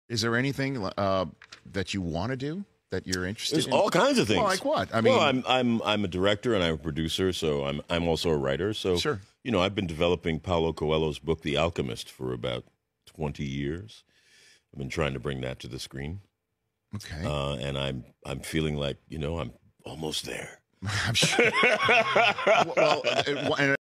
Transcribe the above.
Is there anything that you want to do that you're interested There's in? all kinds of things. Well, like what? I mean, well, I'm a director and I'm a producer, so I'm also a writer. So sure. You know, I've been developing Paulo Coelho's book, The Alchemist, for about 20 years. I've been trying to bring that to the screen. Okay. And I'm feeling like, you know, I'm almost there. I'm sure. Well, and